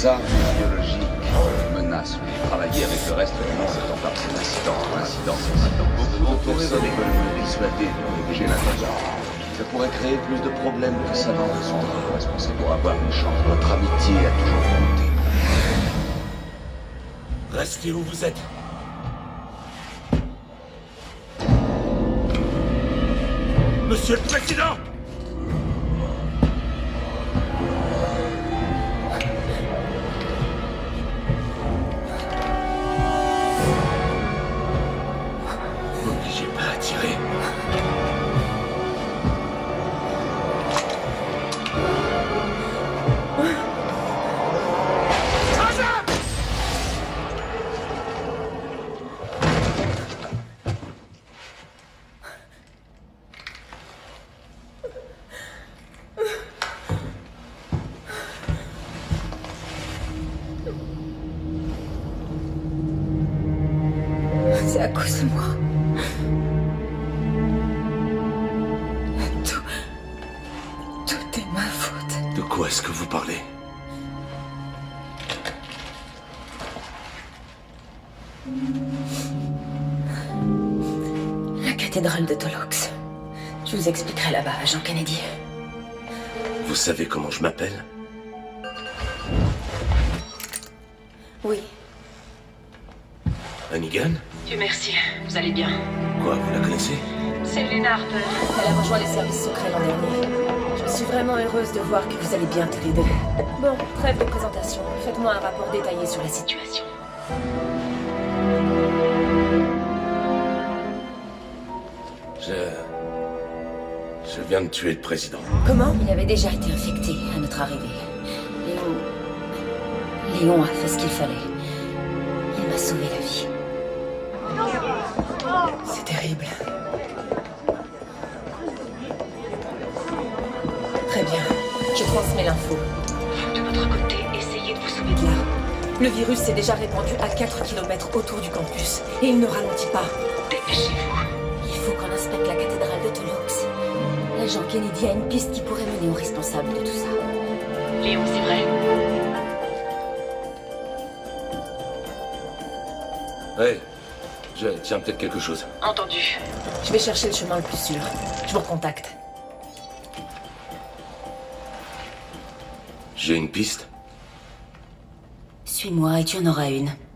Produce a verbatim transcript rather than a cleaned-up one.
armes biologiques menacent. Travailler avec le reste du monde, c'est encore ces incidents, incidents, incidents. Beaucoup de personnes veulent me dissuader de négliger l'attention. Ça pourrait créer plus de problèmes que ça n'en résoudra. Responsable pour avoir une chance. Votre amitié a toujours compté. Restez où vous êtes. Monsieur le Président! N'obligez pas à tirer. C'est à cause de moi. Tout... Tout est ma faute. De quoi est-ce que vous parlez? La cathédrale de Tolox. Je vous expliquerai là-bas, Agent Kennedy. Vous savez comment je m'appelle? Oui. Hannigan? Dieu merci, vous allez bien. Quoi, vous la connaissez? C'est Lena Harper. Elle a rejoint les services secrets l'an dernier. Je suis vraiment heureuse de voir que vous allez bien tous les deux. Bon, trêve de présentation. Faites-moi un rapport détaillé sur la situation. Je... Je viens de tuer le président. Comment? Il avait déjà été infecté à notre arrivée. Léon... Léon a fait ce qu'il fallait. Il m'a sauvé la vie. C'est terrible. Très bien. Je transmets l'info. Vous, de votre côté, essayez de vous sauver de là. Le virus s'est déjà répandu à quatre kilomètres autour du campus. Et il ne ralentit pas. Dépêchez-vous. Il faut qu'on inspecte la cathédrale de Tolox. L'agent Kennedy a une piste qui pourrait mener au responsable de tout ça. Léon, c'est vrai? Hey, je tiens peut-être quelque chose. Entendu. Je vais chercher le chemin le plus sûr. Je vous recontacte. J'ai une piste. Suis-moi et tu en auras une.